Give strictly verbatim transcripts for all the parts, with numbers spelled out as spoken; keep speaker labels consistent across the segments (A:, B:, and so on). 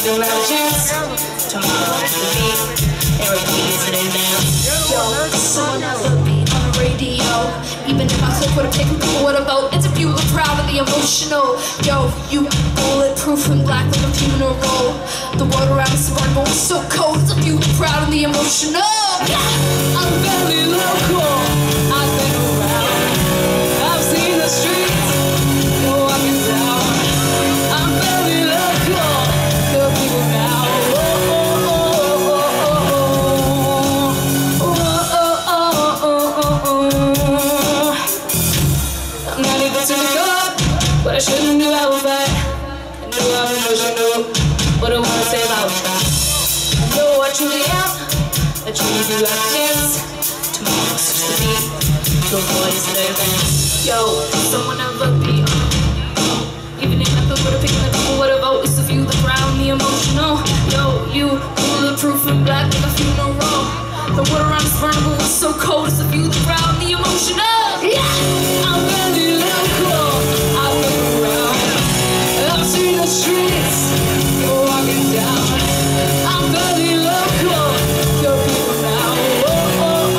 A: don't have a chance to move to the beat and repeat it and dance.
B: Yo, someone never be on the radio. Even if I click with a pick, what about interview the proud and the emotional? Yo, you bulletproof and black like a funeral. The world around us is burning, but we're so cold. It's a few the proud and the emotional. Yeah, I'm very local. I've been around. I've seen the streets go up and down. I'm very local. The people now. Oh, oh, oh, oh, oh, oh, oh, oh, oh. I'm not able to look up, but I shouldn't do. I was bad. I knew I was emotional. What I wanna say about that? I know I truly am. I truly do have a chance to move to the beat, to avoid the events. Yo, someone ever be on? Even if nothing would have picked the people would have voted. It's the view, the ground, the emotional. Yo, you bulletproof and black like a funeral. The water around is burning, but it's so cold. It's the view, the ground, the emotional. Yeah, I'm very local. I've been around. I've seen the streets go walking down. I'm very local. The people now. Oh, oh,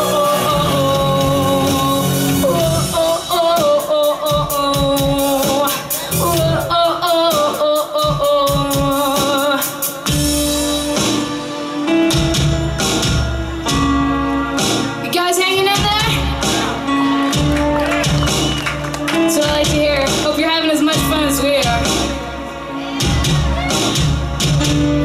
B: oh, oh, oh, oh, oh, oh, oh, oh, oh, oh, oh, oh. You guys hanging in there? That's what I like to hear. Hope you're having as much fun as we are.